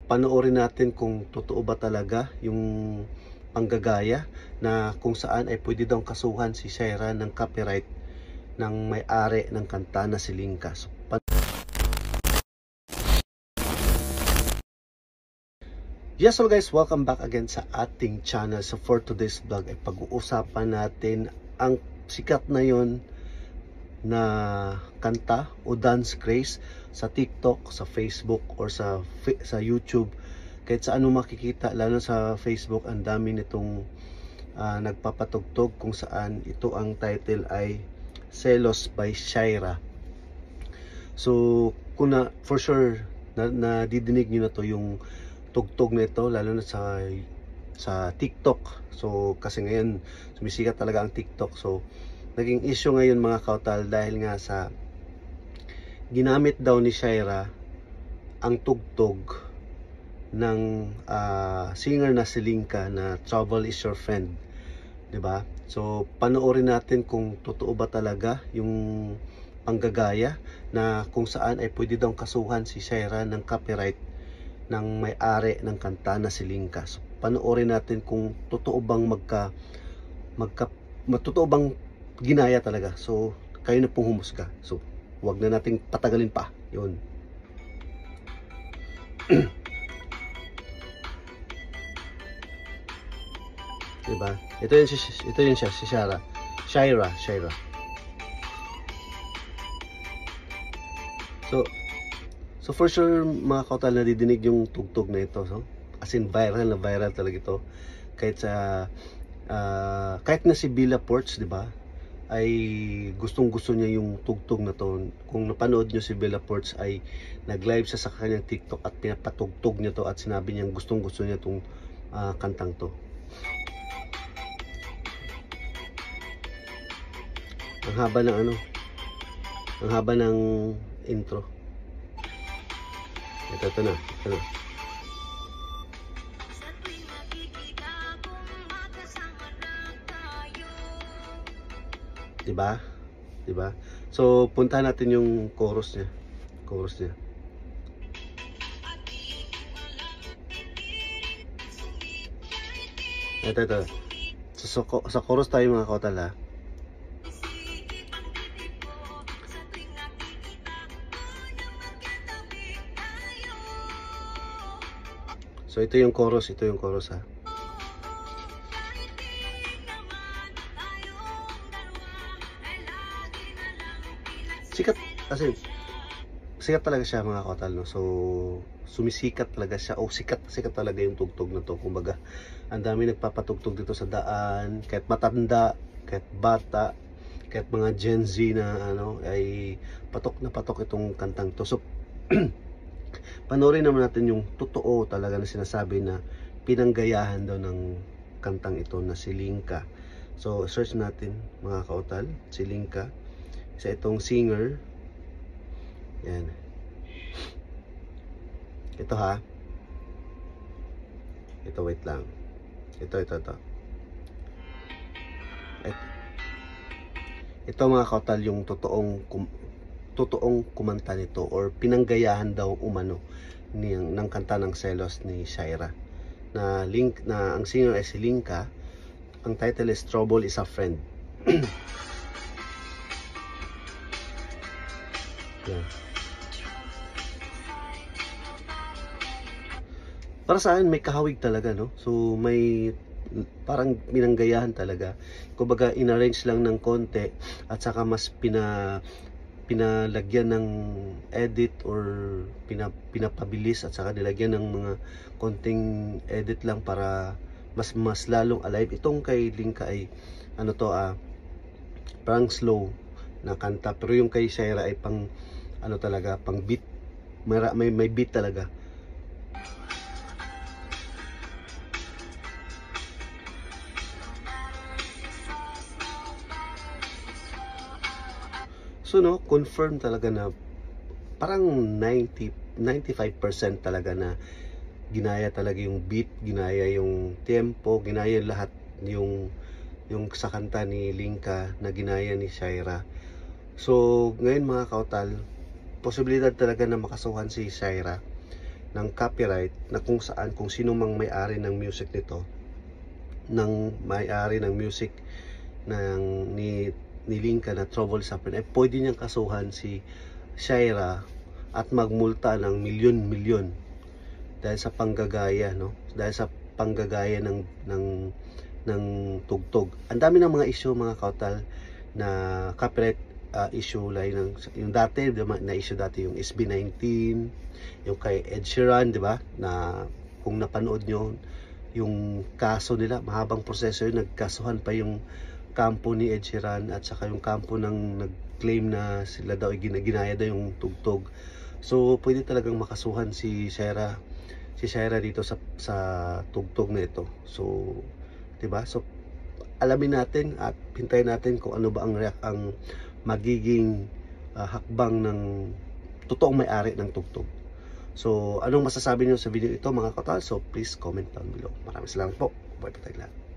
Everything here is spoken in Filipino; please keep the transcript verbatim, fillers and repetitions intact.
panoorin natin kung totoo ba talaga yung panggagaya na kung saan ay pwede daw kasuhan si Shaira ng copyright ng may-ari ng kanta na si Linka. So, yes, so guys, welcome back again sa ating channel. So for today's vlog ay pag-uusapan natin ang sikat na yon na kanta o dance craze sa TikTok, sa Facebook, or sa sa YouTube. Kahit sa ano makikita, lalo sa Facebook, ang dami nitong uh, nagpapatugtog kung saan ito ang title ay Selos by Shaira. So kung na, for sure na, nadidinig nyo na to yung tugtog na ito, lalo na sa sa TikTok. So kasi ngayon sumisikat talaga ang TikTok. So naging issue ngayon mga kautal dahil nga sa ginamit daw ni Shaira ang tugtog ng uh, singer na si Linka na Trouble Is Your Friend, 'di ba? So panoorin natin kung totoo ba talaga yung panggagaya na kung saan ay pwede daw kasuhan si Shaira ng copyright ng may-ari ng kanta na si Linka. So panoorin natin kung totoo bang magka magka totoo bang ginaya talaga. So kayo na pong humusga. So wag na nating patagalin pa. Yun. Diba? Ito yun si ito yun siya si Shaira. Shaira, Shaira. So So for sure mga kautal, nadidinig yung tugtog na ito. So as in viral na viral talaga ito. Kahit sa uh, kahit na si Bella Ports, 'di ba? Ay gustong-gusto niya yung tugtog na to. Kung napanood niyo si Bella Ports ay nag-live siya sa kanyang TikTok at pinapatugtog niya to at sinabi niya gustong-gusto niya tong uh, kantang to. Ang haba ng ano? Ang haba ng intro. Ito, ito na, ito na. Diba? Diba? So, punta natin yung chorus niya. Chorus niya. Ito, ito. So, so, sa chorus tayo mga kautal ha. So ito yung chorus, ito yung chorus ha. Sikat kasi sikat talaga siya mga kautal, no. So sumisikat talaga siya o sikat sikat talaga yung tugtog na to. Kumbaga, ang dami nagpapatugtog dito sa daan, kahit matanda, kahit bata, kahit mga Gen Z na ano ay patok na patok itong kantang to. So panoorin naman natin yung totoo talaga na sinasabi na pinanggayahan daw ng kantang ito na si Linka. So search natin mga kautal, si Linka, isa itong singer. Yan. Ito ha. Ito, wait lang. Ito, ito, ito. Ito, ito mga kautal yung totoong totoong kumanta nito or pinanggayahan daw umano ng, ng kanta ng Selos ni Shaira na link na ang singer ay si Linka. Ang title is Trouble Is a Friend. Yeah. Para sa akin may kahawig talaga, no? So may parang pinanggayahan talaga. Kumbaga inarrange lang ng konti at saka mas pina pinalagyan ng edit or pina, pinapabilis at saka nilagyan ng mga konting edit lang para mas mas lalong alive. Itong kay Linka ay ano to ah parang slow na kanta, pero yung kay Shaira ay pang ano talaga, pang beat. May may, may beat talaga. So no, confirm talaga na parang ninety, ninety-five percent talaga na ginaya talaga yung beat, ginaya yung tempo, ginaya lahat yung yung sa kanta ni Linka na ginaya ni Shaira. So ngayon mga kautal, posibilidad talaga na makasuhan si Shaira ng copyright na kung saan kung sino mang may-ari ng music nito, ng may-ari ng music ng ni ni Linka na Trouble sa Akin, ay pwede niyang kasuhan si Shaira at magmulta ng milyon-milyon dahil sa panggagaya, no? Dahil sa panggagaya ng ng ng tugtog. Ang dami ng mga issue, mga kautal, na copyright uh, issue like ng yung dati, diba, na issue dati yung S B nineteen, yung kay Ed Sheeran, di ba? Na kung napanood nyo yung kaso nila, mahabang proseso yun, nagkasuhan pa yung kampo ni Ed Sheeran at saka yung kampo ng nag-claim na sila daw ginaya daw yung tugtog. So pwede talagang makasuhan si Shaira si Shaira dito sa sa tugtog na ito. So, 'di ba? So alamin natin at hintayin natin kung ano ba ang react ang magiging uh, hakbang ng totoong may-ari ng tugtog. So, anong masasabi niyo sa video ito, mga kautal? So, please comment down below. Maraming salamat po. Bye po tayo lahat.